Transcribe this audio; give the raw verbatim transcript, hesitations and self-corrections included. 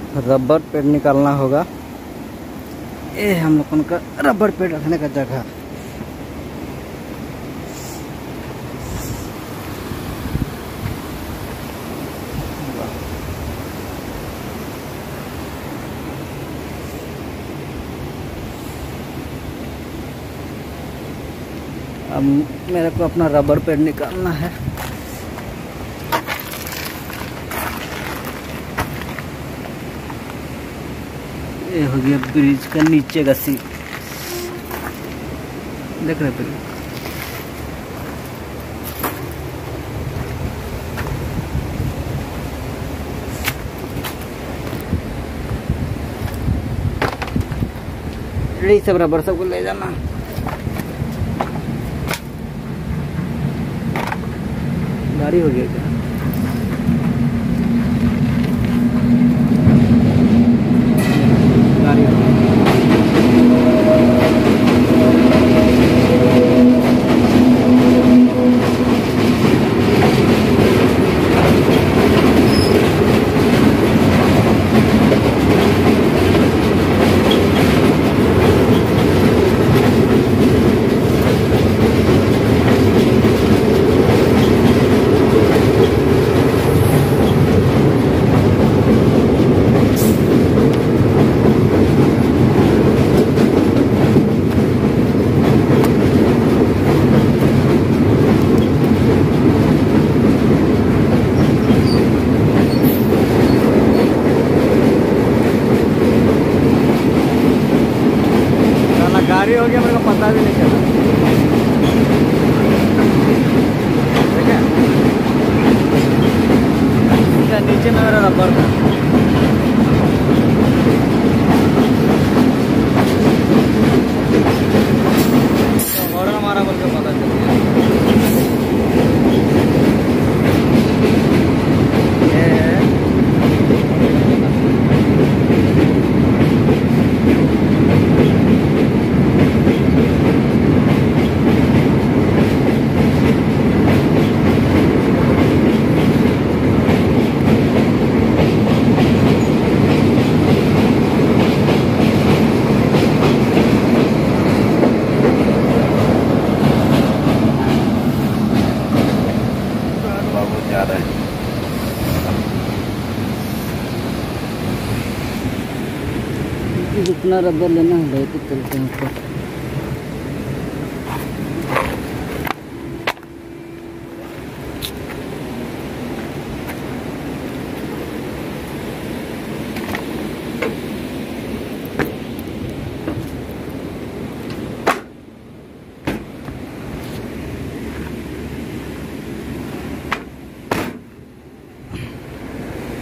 Rubber पेड़ निकालना होगा। ये हम लोगों का रबर पेड़ रखने का जगह। अब मेरे को अपना रबर पेड़ निकालना है। ये हो गया ब्रिज का नीचे का सीन, देख रहे हैं। यही सब रबर सबको ले जाना। गाड़ी हो गया क्या? गाड़ी हो गया। गाड़ी हो गया, मेरे को पता भी नहीं चला। ठीक है, नीचे में मेरा रबर था। तो हॉर्न हमारा बोल के पता चल गया। जितना रबर लेना है ले के चलते हैं ऊपर।